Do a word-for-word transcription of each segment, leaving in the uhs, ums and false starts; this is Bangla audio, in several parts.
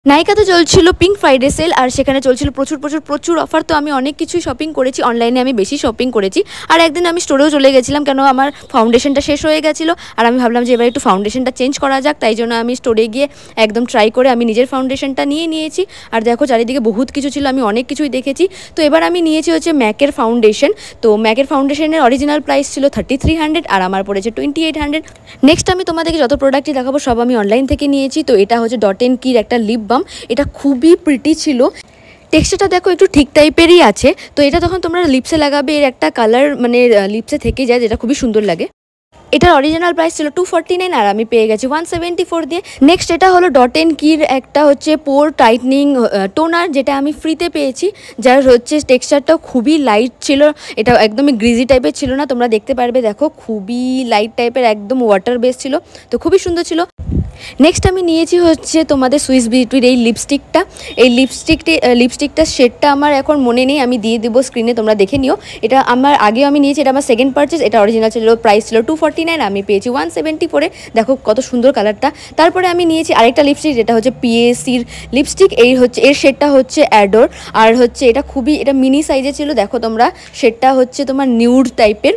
নাইকাতে চলছিল পিঙ্ক ফ্রাইডে সেল আর সেখানে চলছিল প্রচুর প্রচুর প্রচুর অফার। তো আমি অনেক কিছুই শপিং করেছি, অনলাইনে আমি বেশি শপিং করেছি। আর একদিন আমি স্টোরেও চলে গেছিলাম, কেন আমার ফাউন্ডেশনটা শেষ হয়ে গেছিলো আর আমি ভাবলাম যে এবার একটু ফাউন্ডেশনটা চেঞ্জ করা যাক। তাই জন্য আমি স্টোরে গিয়ে একদম ট্রাই করে আমি নিজের ফাউন্ডেশনটা নিয়ে নিয়েছি। আর দেখো চারিদিকে বহুত কিছু ছিল, আমি অনেক কিছুই দেখেছি। তো এবার আমি নিয়েছি হচ্ছে ম্যাকের ফাউন্ডেশন। তো ম্যাকের ফাউন্ডেশনের অরিজিনাল প্রাইস ছিল থার্টি থ্রি হান্ড্রেড আর আমার পড়েছে টোয়েন্টি এইট হান্ড্রেড। নেক্সট আমি তোমাদেরকে যত প্রোডাক্টই দেখাবো সব আমি অনলাইন থেকে নিয়েছি। তো এটা হচ্ছে ডট এন কির একটা লিপ বাম, এটা খুবই প্রিটি ছিল। টেক্সচারটা দেখো একটু ঠিক টাইপেরই আছে। তো এটা তখন তোমরা লিপসে লাগাবে, এর একটা কালার মানে লিপসে থেকে যায়, যেটা খুবই সুন্দর লাগে। এটার অরিজিনাল প্রাইস ছিল টু ফর্টি নাইন আর আমি পেয়ে গেছি ওয়ান সেভেন্টি ফোর দিয়ে। নেক্সট এটা হলো ডট এন কির একটা হচ্ছে পোর টাইটনিং টোনার, যেটা আমি ফ্রিতে পেয়েছি, যার হচ্ছে টেক্সচারটাও খুবই লাইট ছিল। এটা একদমই গ্রিজি টাইপের ছিল না, তোমরা দেখতে পারবে। দেখো খুবই লাইট টাইপের, একদম ওয়াটার বেস ছিল, তো খুবই সুন্দর ছিল। নেক্সট আমি নিয়েছি হচ্ছে তোমাদের সুইস বিউটির এই লিপস্টিকটা। এই লিপস্টিকটি লিপস্টিকটার শেডটা আমার এখন মনে নেই, আমি দিয়ে দেবো স্ক্রিনে, তোমরা দেখে নিও। এটা আমার আগেও আমি নিয়েছি, এটা আমার সেকেন্ড পারচেস। এটা অরিজিনাল ছিল, প্রাইস ছিল টু ফর্টি নাইন, আমি পেয়েছি ওয়ান সেভেন্টি ফোরে। দেখো কত সুন্দর কালারটা। তারপরে আমি নিয়েছি আরেকটা লিপস্টিক, যেটা হচ্ছে পিএসির লিপস্টিক। এই হচ্ছে এর শেডটা হচ্ছে অ্যাডোর, আর হচ্ছে এটা খুবই এটা মিনি সাইজে ছিল। দেখো তোমরা, শেডটা হচ্ছে তোমার নিউড টাইপের,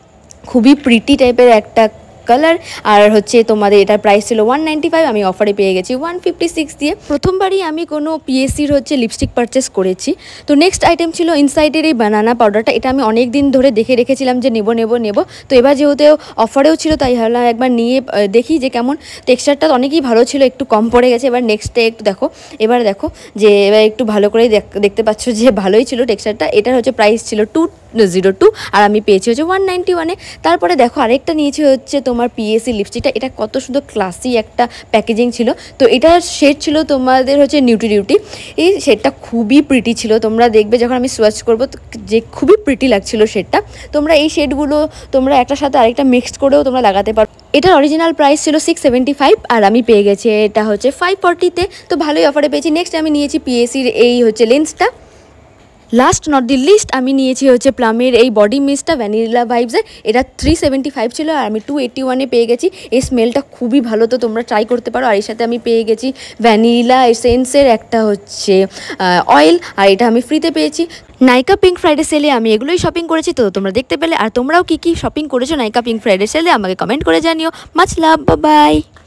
খুবই প্রিটি টাইপের একটা কালার। আর হচ্ছে তোমাদের এটার প্রাইস ছিল ওয়ান নাইনটি ফাইভ, আমি অফারে পেয়ে গেছি ওয়ান ফিফটি সিক্স দিয়ে। প্রথমবারই আমি কোনো পিএসির হচ্ছে লিপস্টিক পারচেস করেছি। তো নেক্সট আইটেম ছিল ইনসাইডের এই বানানা পাউডারটা। এটা আমি অনেক দিন ধরে দেখে রেখেছিলাম যে নেবো নেবো নেবো। তো এবার যেহেতু অফারেও ছিল, তাই ভাবলাম একবার নিয়ে দেখি যে কেমন। টেক্সচারটা অনেকই ভালো ছিল, একটু কম পড়ে গেছে। এবার নেক্সটে একটু দেখো, এবার দেখো যে এবার একটু ভালো করে দেখতে পাচ্ছ যে ভালোই ছিল টেক্সচারটা। এটার হচ্ছে প্রাইস ছিল টু জিরো টু আর আমি পেয়েছি হচ্ছে ওয়ান নাইনটি ওয়ানে। তারপরে দেখো আরেকটা নিয়েছি হচ্ছে তোমার পিএসি লিপস্টিকটা। এটা কত সুন্দর ক্লাসি একটা প্যাকেজিং ছিল। তো এটার শেড ছিল তোমাদের হচ্ছে নিউটি ডিউটি। এই শেডটা খুবই প্রিটি ছিল, তোমরা দেখবে যখন আমি সোয়াচ করবো যে খুবই প্রিটি লাগছিল শেডটা। তোমরা এই শেডগুলো তোমরা একটার সাথে আরেকটা মিক্সড করেও তোমরা লাগাতে পারো। এটার অরিজিনাল প্রাইস ছিল সিক্স সেভেন্টি ফাইভ আর আমি পেয়ে গেছি এটা হচ্ছে ফাইভ ফর্টিতে। তো ভালোই অফারে পেয়েছি। নেক্সট আমি নিয়েছি পিএসির এই হচ্ছে লেন্সটা। লাস্ট নট দি লিস্ট আমি নিয়েছি হচ্ছে প্লামের এই বডি মিস্টটা ভ্যানিলা ভাইবসের। এটা থ্রি সেভেন্টি ফাইভ ছিল আর আমি টু এইট্টি ওয়ানে পেয়ে গেছি। এই স্মেলটা খুবই ভালো, তো তোমরা ট্রাই করতে পারো। আর এর সাথে আমি পেয়ে গেছি ভ্যানিলা এসেন্সের একটা হচ্ছে অয়েল, আর এটা আমি ফ্রিতে পেয়েছি। নাইকা পিঙ্ক ফ্রাইডে সেলে আমি এগুলোই শপিং করেছি, তো তোমরা দেখতে পেলে। আর তোমরাও কী কী শপিং করেছো নাইকা পিঙ্ক ফ্রাইডে সেলে আমাকে কমেন্ট করে জানিও। Much love, by.